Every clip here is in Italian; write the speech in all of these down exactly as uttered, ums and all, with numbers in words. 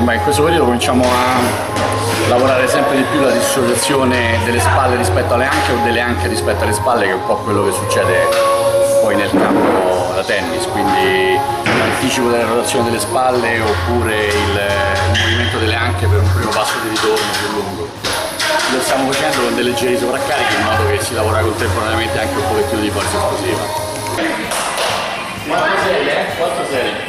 Beh, in questo periodo cominciamo a lavorare sempre di più la dissociazione delle spalle rispetto alle anche o delle anche rispetto alle spalle, che è un po' quello che succede poi nel campo da tennis, quindi l'anticipo della rotazione delle spalle oppure il, il movimento delle anche per un primo passo di ritorno più lungo. Lo stiamo facendo con dei leggeri sovraccarichi in modo che si lavora contemporaneamente anche un pochettino di forza esplosiva. Quattro serie, eh? Quattro serie.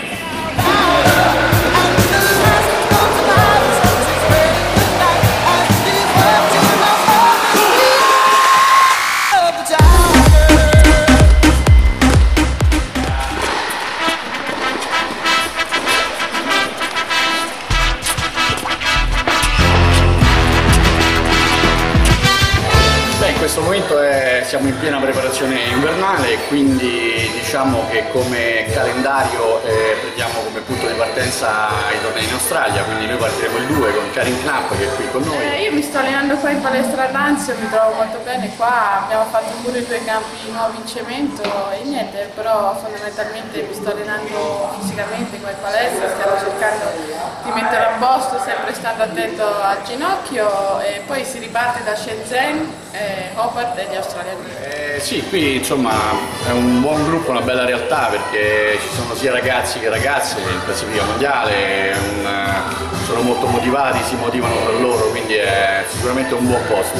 In questo momento è, siamo in piena preparazione invernale, quindi diciamo che come calendario eh, prendiamo come punto di partenza i tornei in Australia, quindi noi partiremo il due con Karin Knapp che è qui con noi. Eh, io mi sto allenando qua in palestra Lanzio, mi trovo molto bene qua, abbiamo fatto pure due campi nuovi in cemento e niente, però fondamentalmente mi sto allenando fisicamente qua in palestra, stiamo cercando di mettere a posto, sempre stando attento al ginocchio, e poi si riparte da Shenzhen, eh, Hobart e gli australiani. Eh, sì, qui insomma è un buon gruppo, una bella realtà perché ci sono sia ragazzi che ragazze in classifica mondiale, un, sono molto motivati, si motivano per loro, quindi è sicuramente un buon posto.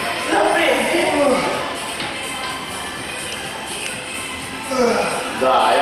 Dai!